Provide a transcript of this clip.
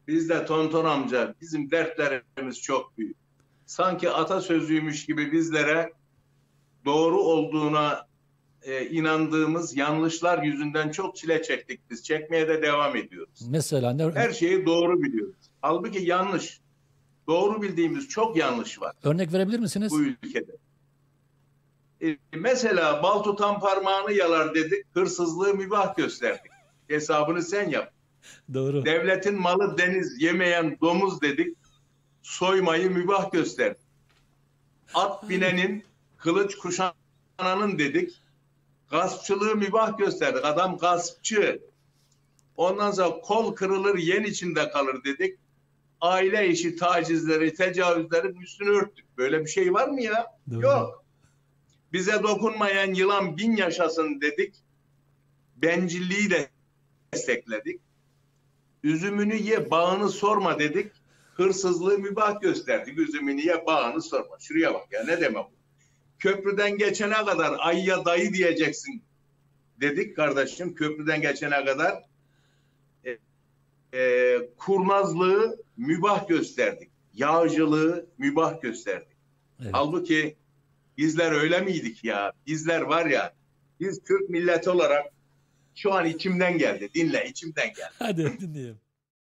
Biz de Tonton amca, bizim dertlerimiz çok büyük. Sanki atasözüymüş gibi bizlere doğru olduğuna inandığımız yanlışlar yüzünden çok çile çektik biz. Çekmeye de devam ediyoruz. Mesela Her şeyi doğru biliyoruz. Halbuki yanlış. Doğru bildiğimiz çok yanlış var örnek verebilir bu misiniz? ülkede. Mesela bal tutan parmağını yalar dedik, hırsızlığı mübah gösterdik. Hesabını sen yap. Doğru. Devletin malı deniz yemeyen domuz dedik, soymayı mübah gösterdik. At binenin, kılıç kuşananın dedik, gaspçılığı mübah gösterdik. Adam gaspçı. Ondan sonra kol kırılır yen içinde kalır dedik. Aile işi tacizleri, tecavüzlerin üstünü örttük. Böyle bir şey var mı ya? Doğru. Yok. Bize dokunmayan yılan bin yaşasın dedik. Bencilliği de destekledik. Üzümünü ye, bağını sorma dedik. Hırsızlığı mübah gösterdik. Üzümünü ye, bağını sorma. Şuraya bak ya, ne demek bu? Köprüden geçene kadar ayıya dayı diyeceksin dedik kardeşim. Köprüden geçene kadar kurnazlığı mübah gösterdik. Yağcılığı mübah gösterdik. Evet. Halbuki bizler öyle miydik ya? Bizler var ya, biz Türk milleti olarak şu an içimden geldi. Dinle, içimden geldi. Hadi dinleyelim.